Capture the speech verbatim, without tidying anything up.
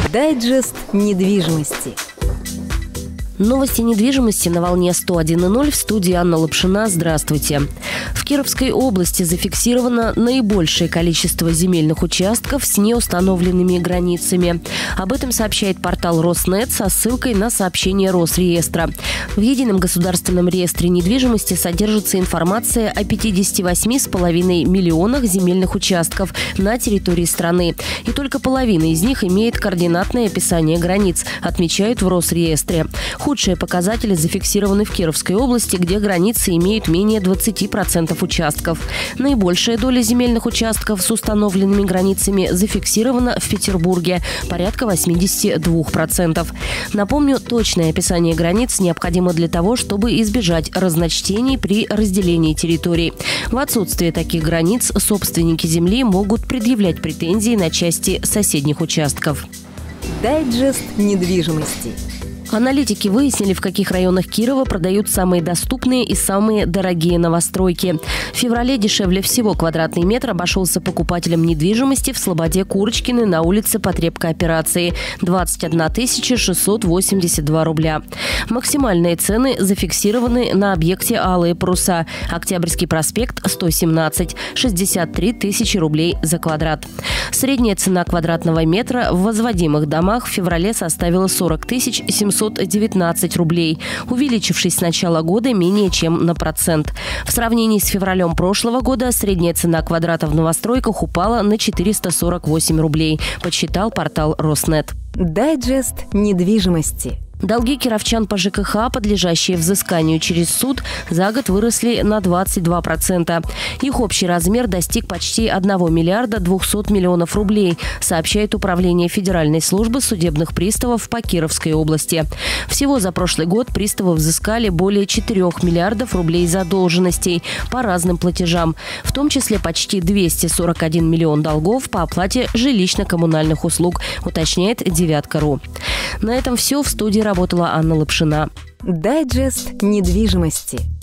Дайджест недвижимости. Новости недвижимости на волне сто один и ноль, в студии Анна Лапшина. Здравствуйте. В Кировской области зафиксировано наибольшее количество земельных участков с неустановленными границами. Об этом сообщает портал Роснет со ссылкой на сообщение Росреестра. В Едином государственном реестре недвижимости содержится информация о пятидесяти восьми с половиной миллионах земельных участков на территории страны. И только половина из них имеет координатное описание границ, отмечают в Росреестре. Худшие показатели зафиксированы в Кировской области, где границы имеют менее двадцати процентов участков. Наибольшая доля земельных участков с установленными границами зафиксирована в Петербурге – порядка восьмидесяти двух процентов. Напомню, точное описание границ необходимо для того, чтобы избежать разночтений при разделении территорий. В отсутствие таких границ собственники земли могут предъявлять претензии на части соседних участков. Дайджест недвижимости. Аналитики выяснили, в каких районах Кирова продают самые доступные и самые дорогие новостройки. В феврале дешевле всего квадратный метр обошелся покупателям недвижимости в Слободе Курочкиной на улице Потребкооперации – двадцать одна тысяча шестьсот восемьдесят два рубля. Максимальные цены зафиксированы на объекте Алые паруса, Октябрьский проспект – сто семнадцать – шестьдесят три тысячи рублей за квадрат. Средняя цена квадратного метра в возводимых домах в феврале составила сорок тысяч семьсот девятнадцать рублей, увеличившись с начала года менее чем на процент. В сравнении с февралем прошлого года средняя цена квадрата в новостройках упала на четыреста сорок восемь рублей, подсчитал портал Роснет. Дайджест недвижимости. Долги кировчан по ЖКХ, подлежащие взысканию через суд, за год выросли на двадцать два процента. Их общий размер достиг почти одного миллиарда двухсот миллионов рублей, сообщает Управление Федеральной службы судебных приставов по Кировской области. Всего за прошлый год приставы взыскали более четырёх миллиардов рублей задолженностей по разным платежам, в том числе почти двести сорок один миллион долгов по оплате жилищно-коммунальных услуг, уточняет девятка точка ру. На этом все. В студии работала Анна Лапшина. Дайджест недвижимости.